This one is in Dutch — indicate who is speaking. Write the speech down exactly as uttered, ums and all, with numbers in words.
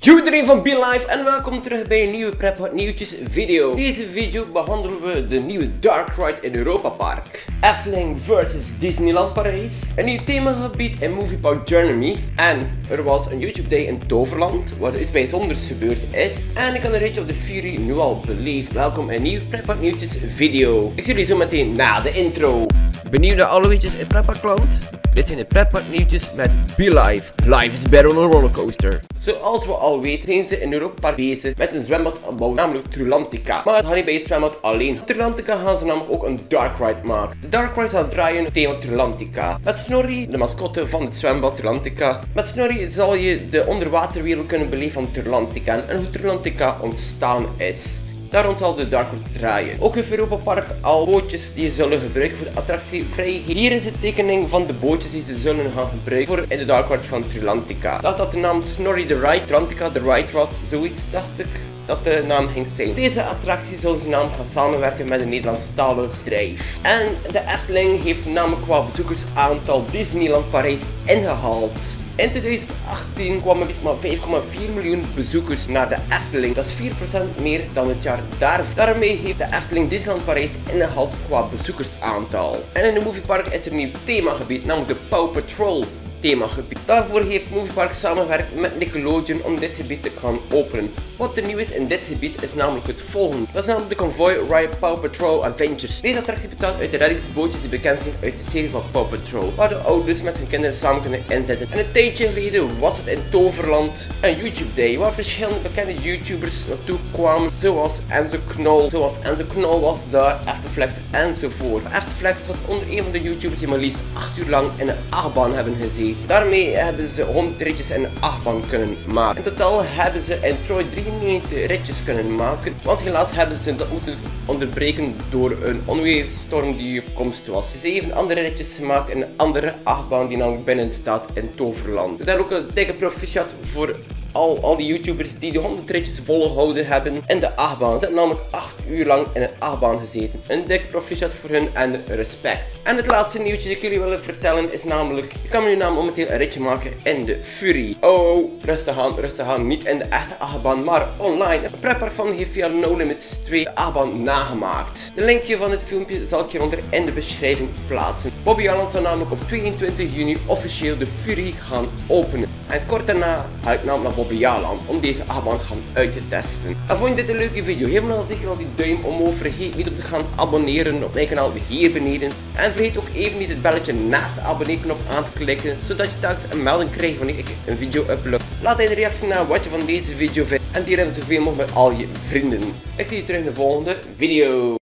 Speaker 1: Yo iedereen van BeLive en welkom terug bij een nieuwe Prep Wat Nieuwtjes video. In deze video behandelen we de nieuwe Dark Ride in Europa Park, Efteling versus Disneyland Parijs, een nieuw themagebied in Movie Park Germany en er was een YouTube Day in Toverland waar er iets bijzonders gebeurd is en ik kan een ritje op de Fury nu al beleven. Welkom in een nieuwe Prep Wat Nieuwtjes video. Ik zie jullie zo meteen na de intro. Benieuwd naar alle weetjes in Prep Park Cloud? Dit zijn de Prep Park nieuwtjes met BeLive. Life is better on a rollercoaster. Zoals we al weten zijn ze in Europa Park bezig met een zwembad bouwen, namelijk Trulantica. Maar het gaat niet bij het zwembad alleen. Op Trulantica gaan ze namelijk ook een Dark Ride maken. De Dark Ride zal draaien op thema Trulantica. Met Snorri, de mascotte van het zwembad Trulantica. Met Snorri zal je de onderwaterwereld kunnen beleven van Trulantica en hoe Trulantica ontstaan is. Daarom zal de Dark Ride draaien. Ook heeft Europa Park al bootjes die ze zullen gebruiken voor de attractie vrijgegeven. Hier is de tekening van de bootjes die ze zullen gaan gebruiken voor in de Dark Ride van Trulantica. Dat dat de naam Snorri the Ride, Trulantica the Ride was, zoiets dacht ik dat de naam ging zijn. Deze attractie zal ze namelijk gaan samenwerken met een Nederlandstalig bedrijf. En de Efteling heeft namelijk qua bezoekersaantal Disneyland Parijs ingehaald. In twintig achttien kwamen maar vijf komma vier miljoen bezoekers naar de Efteling. Dat is vier procent meer dan het jaar daarvoor. Daarmee heeft de Efteling Disneyland Parijs ingehaald qua bezoekersaantal. En in de Moviepark is er een nieuw themagebied, namelijk de Paw Patrol themagebied. Daarvoor heeft Moviepark samengewerkt met Nickelodeon om dit gebied te gaan openen. Wat er nieuw is in dit gebied is namelijk het volgende. Dat is namelijk de Convoy Ride Paw Patrol Adventures. Deze attractie bestaat uit de reddingsbootjes die bekend zijn uit de serie van Paw Patrol, waar de ouders met hun kinderen samen kunnen inzetten. En een tijdje geleden was het in Toverland een YouTube Day, waar verschillende bekende YouTubers naartoe kwamen, zoals Enzo Knol. Zoals Enzo Knol was daar, Efterflex enzovoort. Efterflex was onder een van de YouTubers die maar liefst acht uur lang in een achtbaan hebben gezeten. Daarmee hebben ze honderd ritjes in een achtbaan kunnen maken. In totaal hebben ze in Troy drieënnegentig ritjes kunnen maken, want helaas hebben ze dat moeten onderbreken door een onweerstorm die op komst was. Zeven andere ritjes gemaakt in een andere achtbaan die namelijk binnen staat in Toverland. We zijn ook een dikke proficiat voor Al, al die YouTubers die de honderd ritjes volgehouden hebben in de achtbaan. Ze hebben namelijk acht uur lang in een achtbaan gezeten. Een dikke proficiat voor hun en respect. En het laatste nieuwtje dat ik jullie willen vertellen is namelijk, je kan nu namelijk momenteel een ritje maken in de Fury. Oh, rustig aan, rustig aan. Niet in de echte achtbaan, maar online. Een prepper van heeft via No Limits twee de achtbaan nagemaakt. De linkje van het filmpje zal ik hieronder in de beschrijving plaatsen. Bobby Allen zal namelijk op tweeëntwintig juni officieel de Fury gaan openen. En kort daarna ga ik namelijk naar Bobby Allen om deze achtbaan gaan uit te testen. En vond je dit een leuke video? Geef me dan zeker al die duim omhoog. Vergeet niet om te gaan abonneren op mijn kanaal hier beneden. En vergeet ook even niet het belletje naast de abonneerknop aan te klikken, zodat je telkens een melding krijgt wanneer ik een video upload. Laat in de reactie na wat je van deze video vindt en deel hem zoveel mogelijk met al je vrienden. Ik zie je terug in de volgende video.